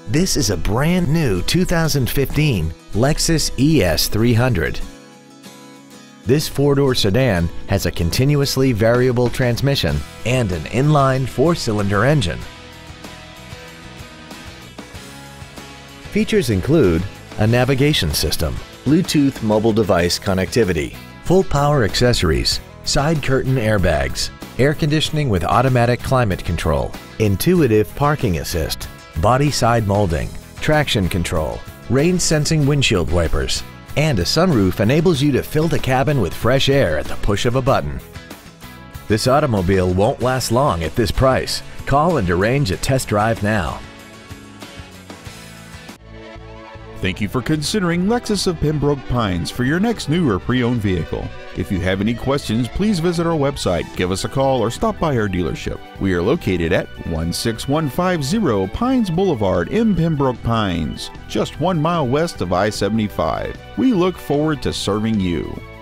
This is a brand new 2015 Lexus ES 300. This four-door sedan has a continuously variable transmission and an inline four-cylinder engine. Features include a navigation system, Bluetooth mobile device connectivity, full power accessories, side curtain airbags, air conditioning with automatic climate control, intuitive parking assist, body side molding, traction control, rain sensing windshield wipers, and a sunroof enables you to fill the cabin with fresh air at the push of a button. This automobile won't last long at this price. Call and arrange a test drive now. Thank you for considering Lexus of Pembroke Pines for your next new or pre-owned vehicle. If you have any questions, please visit our website, give us a call, or stop by our dealership. We are located at 16150 Pines Boulevard in Pembroke Pines, just 1 mile west of I-75. We look forward to serving you.